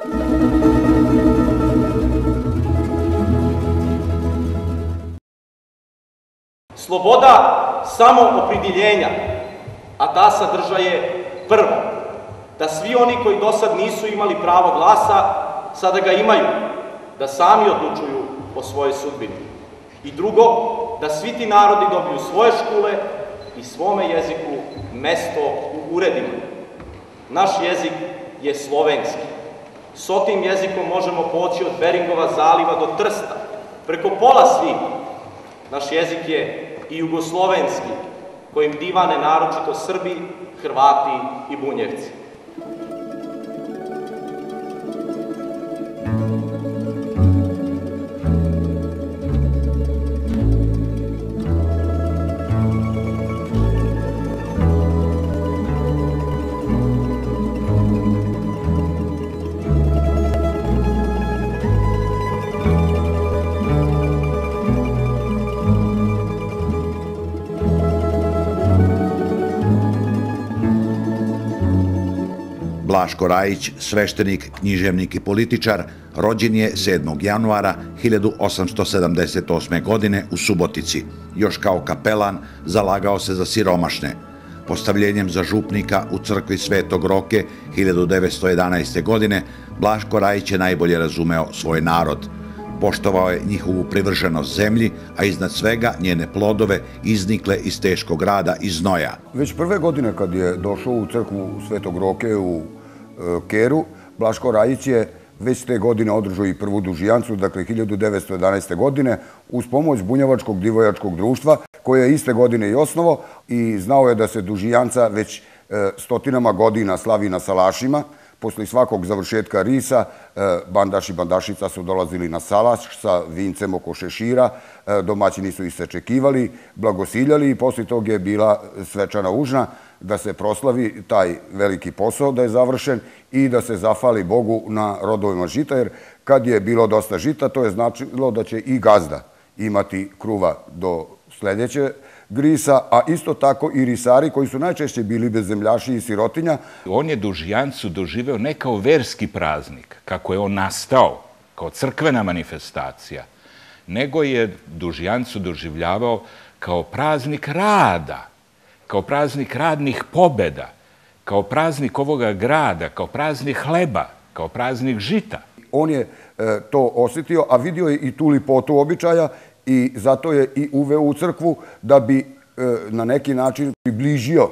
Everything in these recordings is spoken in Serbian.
Sloboda samoopredjeljenja, a ta sadržaje prvo, da svi oni koji do sad nisu imali pravo glasa, sada ga imaju, da sami odlučuju o svojoj sudbini. I drugo, da svi ti narodi dobiju svoje škole i svome jeziku mesto u uredima. Naš jezik je slovenski. S tim jezikom možemo poći od Beringova zaliva do Trsta, preko pola svima. Naš jezik je i jugoslovenski, kojim divane naročito Srbi, Hrvati i Bunjevci. Blaško Rajić, sveštenik, književnik i političar, rođen je 7. januara 1878. godine u Subotici. Još kao kapelan zalagao se za siromašne. Postavljenjem za župnika u crkvi Svetog Roke 1911. godine Blaško Rajić je najbolje razumeo svoj narod. Poštovao je njihovu privrženost zemlji, a iznad svega njene plodove iznikle iz teškog rada i znoja. Već prve godine kad je došao u crkvu Svetog Roke u Keru, Blaško Rajić je već te godine održao i prvu dužijancu, dakle 1911. godine, uz pomoć Bunjevačkog divojačkog društva, koje je iste godine i osnovao, i znao je da se dužijanca već stotinama godina slavi na salašima. Posle svakog završetka risa, bandaš i bandašica su dolazili na salaš sa vincem oko šešira, domaćini su ih sečekivali, blagosiljali i posle toga je bila svečana užna da se proslavi taj veliki posao da je završen i da se zafali Bogu na rodovima žita, jer kad je bilo dosta žita, to je značilo da će i gazda imati kruva do sledeće grisa, a isto tako i risari koji su najčešće bili bezemljaši i sirotinja. On je dužijancu doživeo ne kao verski praznik, kako je on nastao, kao crkvena manifestacija, nego je dužijancu doživljavao kao praznik rada, kao praznik radnih pobeda, kao praznik ovoga grada, kao praznik hleba, kao praznik žita. On je to osjetio, a vidio je i tu lipotu običaja i zato je i uveo u crkvu da bi na neki način približio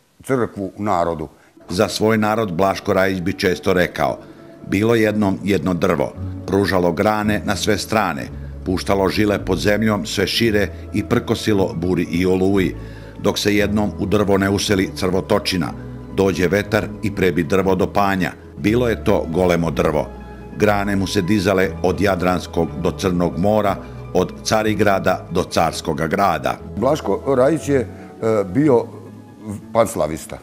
crkvu narodu. Za svoj narod Blaško Rajić bi često rekao: bilo jednom jedno drvo, pružalo grane na sve strane, puštalo žile pod zemljom sve šire i prkosilo buri i oluji, dok se jednom u drvo ne useli crvotočina, dođe vetar i prebi drvo do panja. Bilo je to golemo drvo. Grane mu se dizale od Jadranskog do Crnog mora, od Carigrada do Carskoga grada. Blaško Rajić je bio panslavista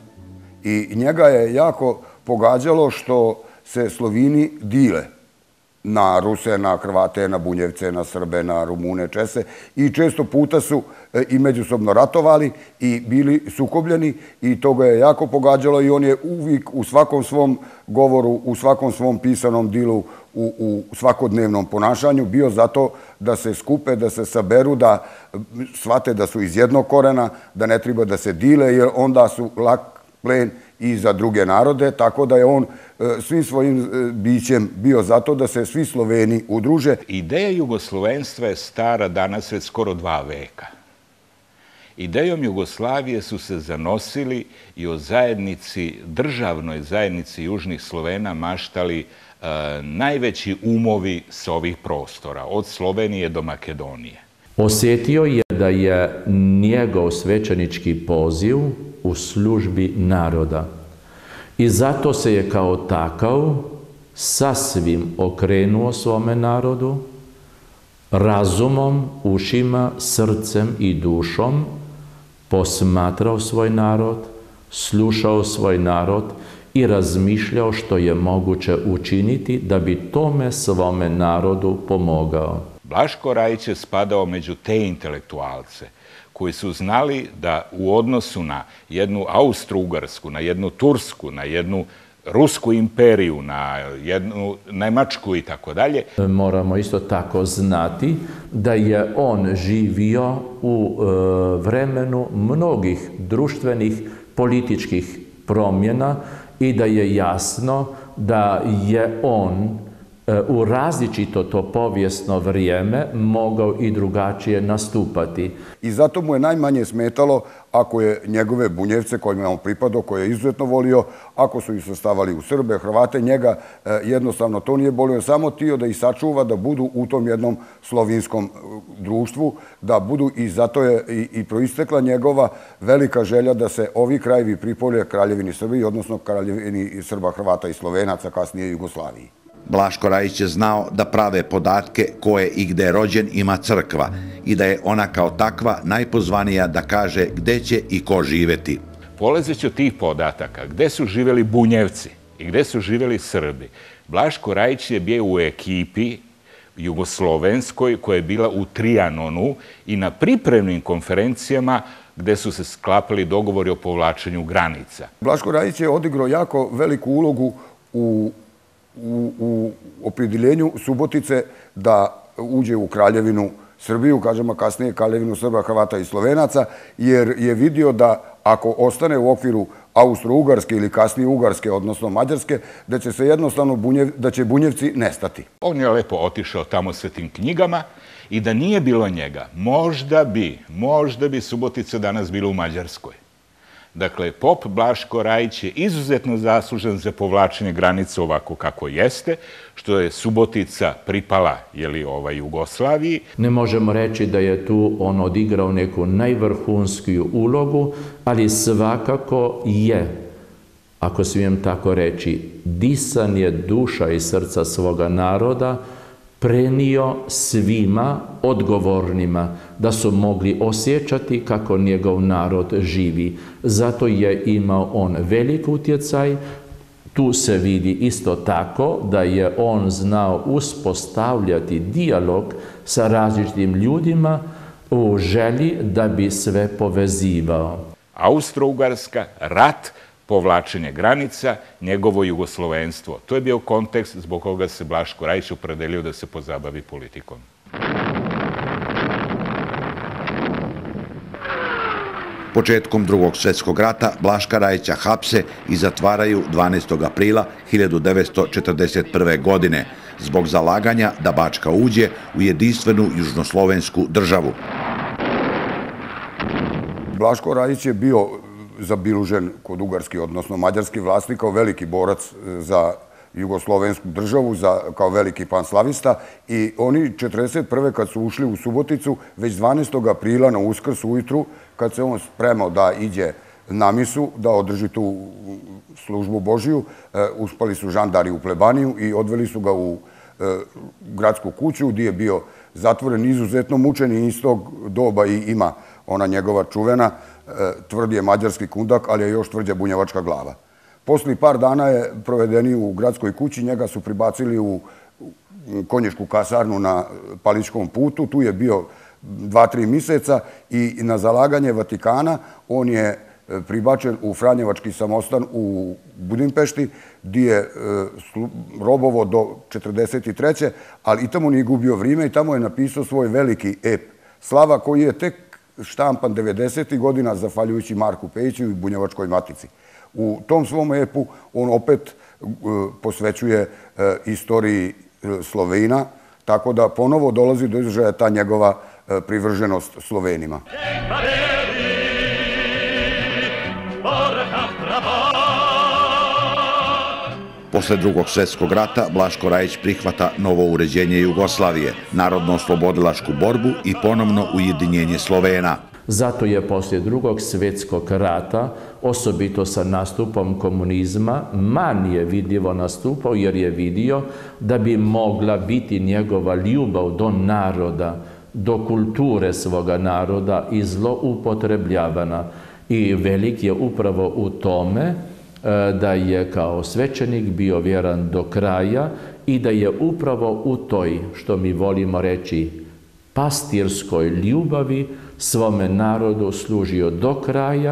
i njega je jako pogađalo što se Slovini dile na Ruse, na Hrvate, na Bunjevce, na Srbe, na Rumune, Čese i često puta su i međusobno ratovali i bili sukobljeni i to ga je jako pogađalo i on je uvijek u svakom svom govoru, u svakom svom pisanom dilu, u svakodnevnom ponašanju bio zato da se skupe, da se saberu, da shvate da su iz jednog korena, da ne treba da se dile jer onda su lak plen i za druge narode, tako da je on svim svojim bićem bio zato da se svi Sloveni udruže. Ideja jugoslovenstva je stara danas već skoro 2 veka. Idejom Jugoslavije su se zanosili i o zajednici, državnoj zajednici južnih Slovena maštali najveći umovi sa ovih prostora, od Slovenije do Makedonije. Osjetio je da je njegov svećenički poziv u službi naroda i zato se je kao takav sasvim okrenuo svome narodu, razumom, ušima, srcem i dušom, posmatrao svoj narod, slušao svoj narod i razmišljao što je moguće učiniti da bi tome svome narodu pomogao. Blaško Rajić je spadao među te intelektualce koji su znali da u odnosu na jednu Austro-Ugarsku, na jednu Tursku, na jednu Rusku imperiju, na jednu Nemačku i tako dalje. Moramo isto tako znati da je on živio u vremenu mnogih društvenih, političkih promjena i da je jasno da je on u različito to povijesno vrijeme mogao i drugačije nastupati. I zato mu je najmanje smetalo ako je njegove Bunjevce kojima je on pripadao, koje je izuzetno volio, ako su ih sastavali u Srbe, Hrvate, njega jednostavno to nije bolio, samo tio da ih sačuva, da budu u tom jednom slovinskom društvu, da budu, i zato je i proistekla njegova velika želja da se ovi krajevi pripoje Kraljevini Srbiji, odnosno Kraljevini Srba, Hrvata i Slovenaca, kasnije Jugoslaviji. Blaško Rajić je znao da prave podatke ko je i gde je rođen ima crkva i da je ona kao takva najpozvanija da kaže gde će i ko živeti. Polazeći od tih podataka, gde su živeli Bunjevci i gde su živeli Srbi, Blaško Rajić je bio u ekipi jugoslovenskoj koja je bila u Trijanonu i na pripremnim konferencijama gde su se sklapali dogovori o povlačenju granica. Blaško Rajić je odigrao jako veliku ulogu u opredjeljenju Subotice da uđe u Kraljevinu Srbiju, kažemo kasnije Kraljevinu Srba, Hrvata i Slovenaca, jer je vidio da ako ostane u okviru Austro-Ugarske ili kasnije Ugarske, odnosno Mađarske, da će se jednostavno da će Bunjevci nestati. On je lepo otišao tamo sve tim knjigama i da nije bilo njega, možda bi Subotica danas bila u Mađarskoj. Dakle, pop Blaško Rajić je izuzetno zaslužan za povlačenje granice ovako kako jeste, što je Subotica pripala Jugoslaviji. Ne možemo reći da je tu on odigrao neku najvrhunskiju ulogu, ali svakako je, ako smijem tako reći, disanje duša i srca svoga naroda prenio svima odgovornima da su mogli osjećati kako njegov narod živi. Zato je imao on velik utjecaj. Tu se vidi isto tako da je on znao uspostavljati dijalog sa različitim ljudima u želji da bi sve povezivao. Austro-Ugarska, rat, povlačenje granica, njegovo jugoslovenstvo. To je bio kontekst zbog koga se Blaško Rajić opredelio da se pozabavi politikom. Početkom Drugog svjetskog rata Blaška Rajića hapse i zatvaraju 12. aprila 1941. godine zbog zalaganja da Bačka uđe u jedinstvenu južnoslovensku državu. Blaško Rajić je bio zabilužen kod ugarskih, odnosno mađarskih vlasti kao veliki borac za jugoslovensku državu, kao veliki panslavista, i oni 1941. kad su ušli u Suboticu, već 12. aprila na Uskrs ujutru, kad se on spremao da iđe na misu, da održi tu službu Božiju, uspali su žandari u plebaniju i odveli su ga u gradsku kuću gdje je bio zatvoren, izuzetno mučen, i iz tog doba i ima ona njegova čuvena, tvrd je mađarski kundak, ali je još tvrđa bunjevačka glava. Posle par dana je provedeni u gradskoj kući, njega su pribacili u konjičku kasarnu na Paličkom putu, tu je bio 2-3 mjeseca i na zalaganje Vatikana on je pribačen u Franjevački samostan u Budimpešti, gdje je robovo do 1943. ali i tamo nije gubio vrijeme i tamo je napisao svoj veliki ep Slava, koji je tek štampan 90. godina zahvaljujući Marku Pejiću i Bunjevačkoj matici. U tom svom epu on opet posvećuje istoriji Slovena, tako da ponovo dolazi do izražaja ta njegova privrženost Slovenima. Posle Drugog svjetskog rata Blaško Rajić prihvata novo uređenje Jugoslavije, narodno-oslobodilačku borbu i ponovno ujedinjenje Slovena. Zato je poslije Drugog svjetskog rata, osobito sa nastupom komunizma, manje vidljivo nastupao jer je vidio da bi mogla biti njegova ljubav do naroda, do kulture svoga naroda i zloupotrebljavana. I velik je upravo u tome da je kao svećenik bio vjeran do kraja i da je upravo u toj, što mi volimo reći, pastirskoj ljubavi svome narodu služio do kraja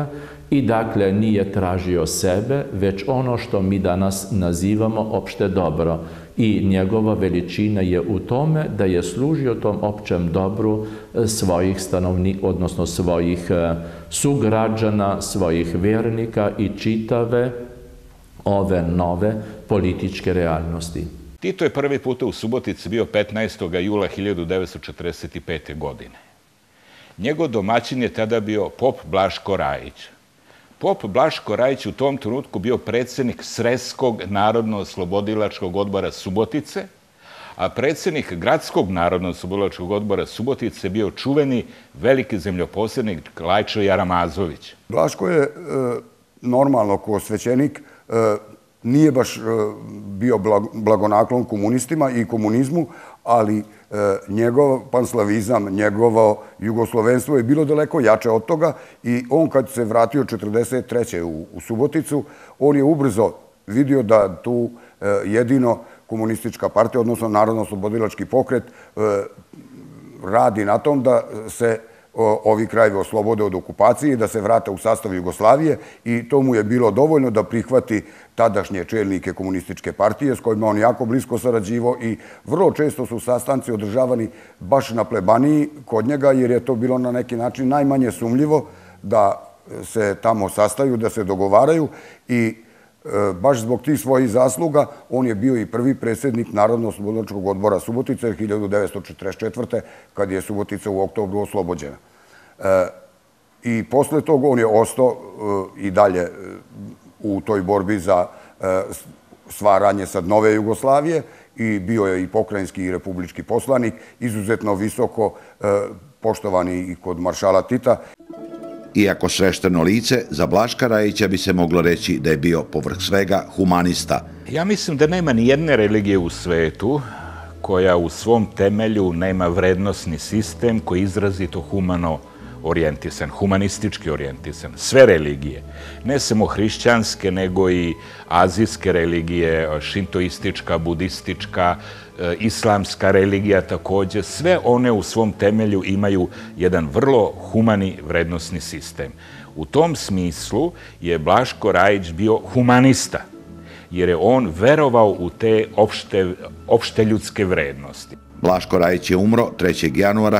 i dakle nije tražio sebe, već ono što mi danas nazivamo opšte dobro. I njegova veličina je u tome da je služio tom općem dobru svojih stanovnika, odnosno svojih sugrađana, svojih vjernika i čitave ove nove političke realnosti. Tito je prvi puta u Subotici bio 15. jula 1945. godine. Njegov domaćin je tada bio pop Blaško Rajić. Pop Blaško Rajić u tom trenutku bio predsjednik Sreskog narodno-oslobodilačkog odbora Subotice, a predsjednik Gradskog narodno-oslobodilačkog odbora Subotice bio čuveni veliki zemljoposjednik Lajčo Jaramazović. Blaško je normalno ko svećenik nije baš bio blagonaklon komunistima i komunizmu, ali njegov panslavizam, njegovo jugoslovenstvo je bilo daleko jače od toga i on kad se vratio 1943. u Suboticu, on je ubrzo vidio da tu jedino komunistička partija, odnosno Narodno-oslobodilački pokret, radi na tom da se ovi krajevi oslobode od okupacije i da se vrate u sastav Jugoslavije i to mu je bilo dovoljno da prihvati tadašnje čelnike komunističke partije s kojima on jako blisko sarađivao i vrlo često su sastanci održavani baš na plebaniji kod njega jer je to bilo na neki način najmanje sumnjivo da se tamo sastaju, da se dogovaraju i baš zbog tih svojih zasluga on je bio i prvi predsjednik Narodno-oslobodilačkog odbora Subotice 1944. kad je Subotica u oktobru oslobođena. I posle toga on je ostao i dalje u toj borbi za stvaranje sad nove Jugoslavije i bio je i pokrajinski i republički poslanik, izuzetno visoko poštovani i kod maršala Tita. Iako svešteno lice, za Blaška Rajića bi se moglo reći da je bio povrh svega humanista. Ja mislim da nema ni jedne religije u svetu koja u svom temelju nema vrednosni sistem koji je izrazito humano orijentisan, humanistički orijentisan. Sve religije, ne samo hrišćanske, nego i azijske religije, šintoistička, budistička, islamska religija također, sve one u svom temelju imaju jedan vrlo humani vrednosni sistem. U tom smislu je Blaško Rajić bio humanista, jer je on verovao u te opšte ljudske vrednosti. Blaško Rajić je umro 3. januara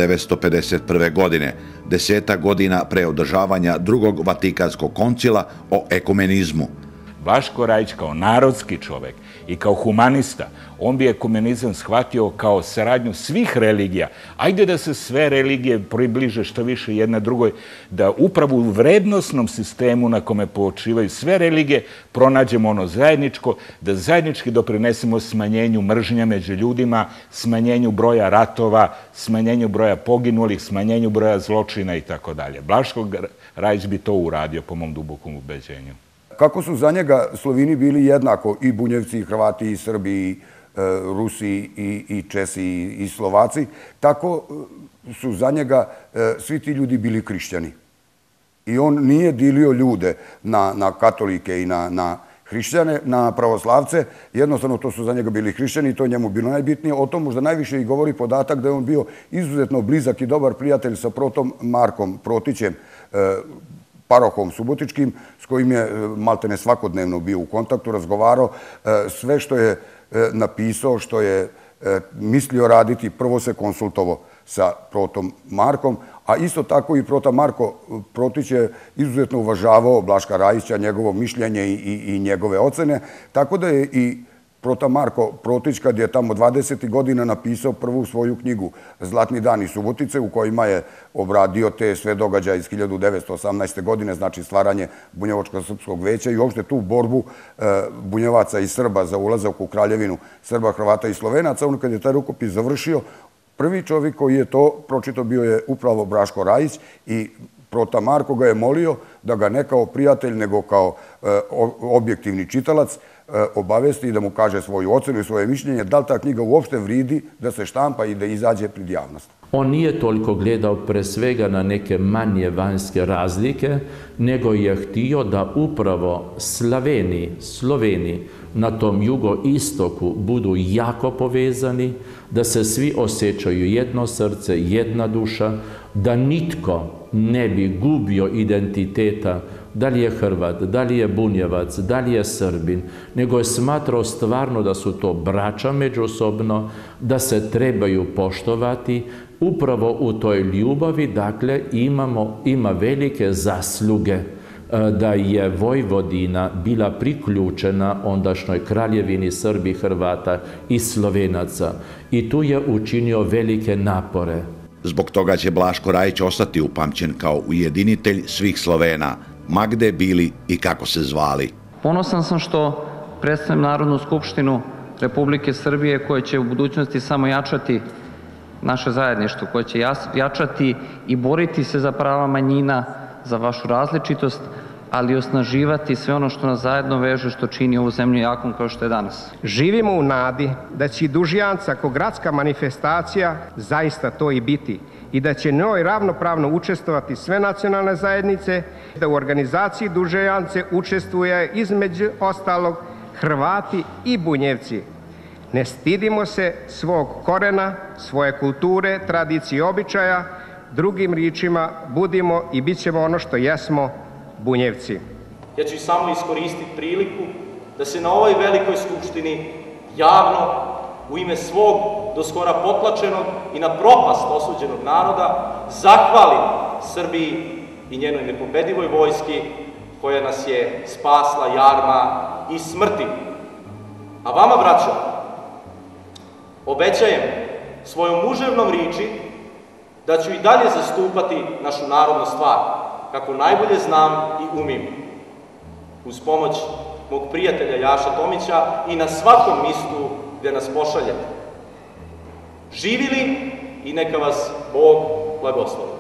1951. godine, 10 godina pre održavanja drugog Vatikanskog koncila o ekumenizmu. Blaško Rajić kao narodski čovek i kao humanista, on bi ekumenizam shvatio kao saradnju svih religija. Ajde da se sve religije približe što više jedna drugoj, da upravo u vrednosnom sistemu na kome počivaju sve religije pronađemo ono zajedničko, da zajednički doprinesemo smanjenju mržnja među ljudima, smanjenju broja ratova, smanjenju broja poginulih, smanjenju broja zločina i tako dalje. Blaško Rajić bi to uradio po mom dubokom ubeđenju. Kako su za njega Slovini bili jednako i Bunjevci, i Hrvati, i Srbi, i Rusi, i Česi, i Slovaci, tako su za njega svi ti ljudi bili hrišćani. I on nije dilio ljude na katolike i na hrišćane, na pravoslavce. Jednostavno to su za njega bili hrišćani i to njemu bilo najbitnije. O tom možda najviše i govori podatak da je on bio izuzetno blizak i dobar prijatelj sa protom Markom Protićem, parohom subotičkim, s kojim je maltene svakodnevno bio u kontaktu, razgovarao. Sve što je napisao, što je mislio raditi, prvo se konsultovao sa protom Markom, a isto tako i prota Marko Protić je izuzetno uvažavao Blaška Rajića, njegovo mišljenje i njegove ocene, tako da je i prota Marko Protić, kad je tamo 20. godina napisao prvu svoju knjigu Zlatni dani Subotice, u kojima je obradio te sve događaje iz 1918. godine, znači stvaranje Bunjevačko-srpskog veća i uopšte tu borbu Bunjevaca i Srba za ulazak u kraljevinu Srba, Hrvata i Slovenaca. On kad je taj rukopis završio, prvi čovjek koji je to pročitao bio je upravo Blaško Rajić i prota Marko ga je molio da ga ne kao prijatelj, nego kao objektivni čitalac obavesti i da mu kaže svoju ocenu i svoje mišljenje, da li ta knjiga uopšte vridi da se štampa i da izađe pred javnost. On nije toliko gledao pre svega na neke manje vanjske razlike, nego je htio da upravo Sloveni na tom jugoistoku budu jako povezani, da se svi osjećaju jedno srce, jedna duša, da nitko ne bi gubio identiteta, da li je Hrvat, da li je Bunjevac, da li je Srbin, nego je smatrao stvarno da su to braća međusobno, da se trebaju poštovati. Upravo u toj ljubavi, dakle, ima velike zasluge da je Vojvodina bila priključena ondašnjoj kraljevini Srbi, Hrvata i Slovenaca. I tu je učinio velike napore. Zbog toga će Blaško Rajić ostati upamćen kao ujedinitelj svih Slovena, ma gde bili i kako se zvali. Ponosan sam što predstavljam Narodnu skupštinu Republike Srbije koja će u budućnosti samo jačati naše zajedništvo, koja će jačati i boriti se za prava manjina, za vašu različitost, ali i osnaživati sve ono što nas zajedno veže, što čini ovu zemlju jakom kao što je danas. Živimo u nadi da će Dužjanca kao gradska manifestacija zaista to i biti i da će njoj ravnopravno učestvovati sve nacionalne zajednice, da u organizaciji Dužjance učestvuje između ostalog Hrvati i Bunjevci. Ne stidimo se svog korena, svoje kulture, tradicije i običaja, drugim riječima budimo i bit ćemo ono što jesmo, Bunjevci. Ja ću samo iskoristiti priliku da se na ovoj velikoj skupštini javno u ime svog do skora potlačenog i na propast osuđenog naroda zahvalim Srbiji i njenoj nepobedivoj vojski koja nas je spasla jarma i smrti. A vama, braćo, obećajem svojom muževnom riči da ću i dalje zastupati našu narodnu stvar, kako najbolje znam i umim, uz pomoć mog prijatelja Jaša Tomića i na svakom mjestu gdje nas pošaljete. Živili i neka vas Bog blagoslovi.